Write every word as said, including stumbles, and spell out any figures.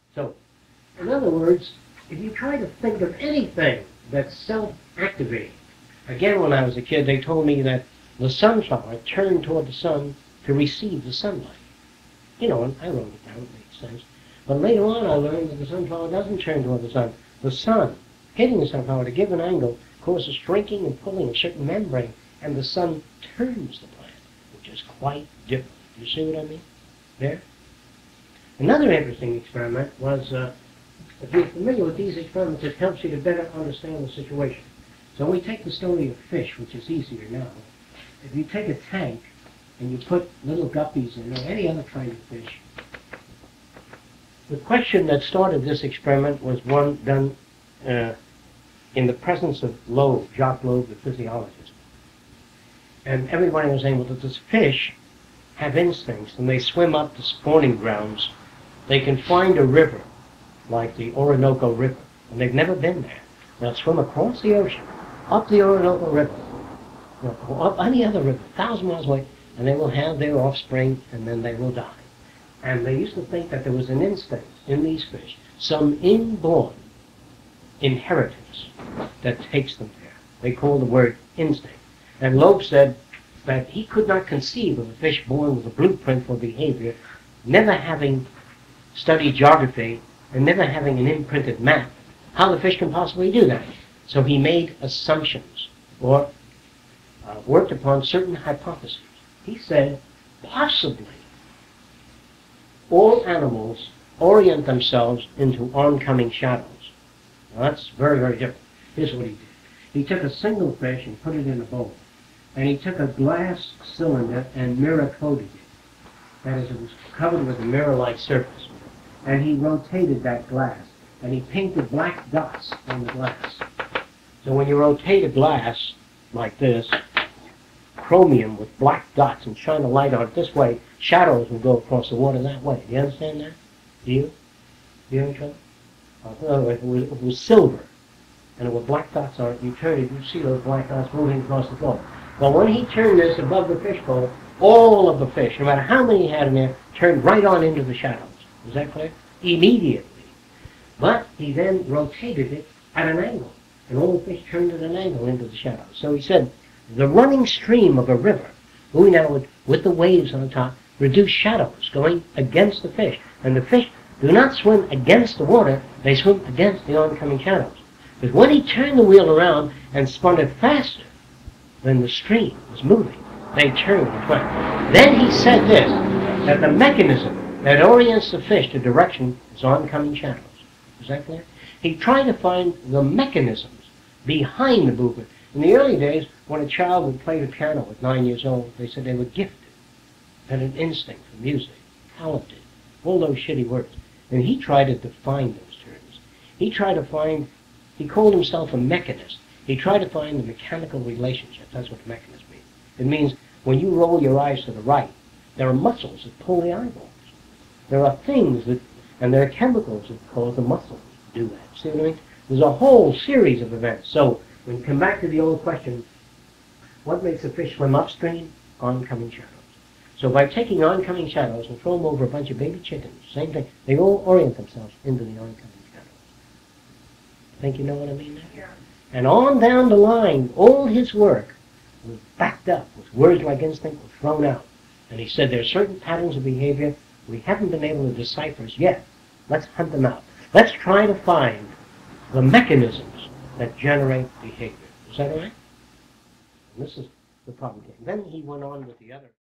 So, in other words, if you try to think of anything that's self-activating, again, when I was a kid, they told me that the sunflower turned toward the sun to receive the sunlight. You know, and I wrote it down, it makes sense. But later on, I learned that the sunflower doesn't turn toward the sun. The sun, hitting the sunflower at a given angle, causes shrinking and pulling of certain membrane, and the sun turns the plant, which is quite different. You see what I mean? There? Another interesting experiment was, uh, if you're familiar with these experiments, it helps you to better understand the situation. So we take the story of fish, which is easier now. If you take a tank and you put little guppies in, or any other kind of fish, the question that started this experiment was one done uh, in the presence of Loeb, Jacque Loeb, the physiologist. And everybody was saying, well, that this fish have instincts, and they swim up to spawning grounds. They can find a river, like the Orinoco River, and they've never been there. They'll swim across the ocean, up the Orinoco River, you know, or up any other river, a thousand miles away, and they will have their offspring, and then they will die. And they used to think that there was an instinct in these fish, some inborn inheritance that takes them there. They call the word instinct. And Loeb said that he could not conceive of a fish born with a blueprint for behavior, never having studied geography and never having an imprinted map, how the fish can possibly do that. So he made assumptions, or uh, worked upon certain hypotheses. He said, possibly, all animals orient themselves into oncoming shadows. Now that's very, very different. Here's what he did. He took a single fish and put it in a bowl. And he took a glass cylinder and mirror-coated it. That is, it was covered with a mirror-like surface. And he rotated that glass. And he painted black dots on the glass. So when you rotate a glass like this, chromium with black dots, and shine a light on it this way, shadows will go across the water that way. Do you understand that? Do you? Do you understand? Uh, if, it was, if it was silver, and there were black dots on it, you turn it, you see those black dots moving across the floor. Well, when he turned this above the fish bowl, all of the fish, no matter how many he had in there, turned right on into the shadows. Is that clear? Immediately. But he then rotated it at an angle, and all the fish turned at an angle into the shadows. So he said, the running stream of a river, moving out with the waves on top, reduce shadows going against the fish. And the fish do not swim against the water, they swim against the oncoming shadows. Because when he turned the wheel around and spun it faster than the stream was moving, they turned and went. Then he said this, that the mechanism that orients the fish to direction is oncoming shadows. Is that clear? He tried to find the mechanisms behind the movement. In the early days, when a child would play the piano at nine years old, they said they were gifted, had an instinct for music, talented, all those shitty words. And he tried to define those terms. He tried to find, he called himself a mechanist. He tried to find the mechanical relationships. That's what mechanism means. It means when you roll your eyes to the right, there are muscles that pull the eyeballs. There are things that, and there are chemicals that cause the muscles to do that. See what I mean? There's a whole series of events. So when you come back to the old question, what makes a fish swim upstream? Oncoming shadows. So by taking oncoming shadows and throw them over a bunch of baby chickens, same thing, they all orient themselves into the oncoming shadows. Think you know what I mean there? Yeah. And on down the line, all his work was backed up with words like instinct were thrown out. And he said there are certain patterns of behavior we haven't been able to decipher yet. Let's hunt them out. Let's try to find the mechanisms that generate behavior. Is that all right? And this is the problem. Then he went on with the other.